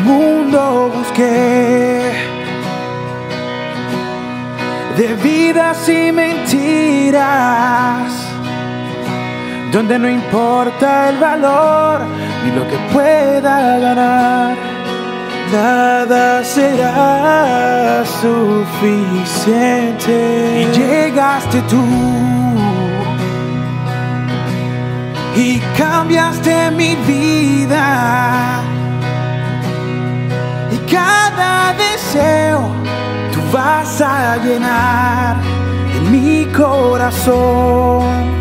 mundo busqué, de vidas y mentiras, donde no importa el valor ni lo que pueda ganar, nada será suficiente. Y llegaste tú y cambiaste mi vida, y cada deseo tú vas a llenar en mi corazón.